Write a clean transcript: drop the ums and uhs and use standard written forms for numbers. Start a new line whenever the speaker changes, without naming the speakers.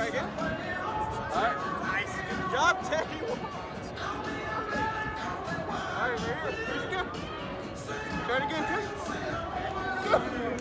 Try again. Alright. Nice. Good job, Teddy. Alright, right here. Where'd you go? Try it again, Teddy. Go.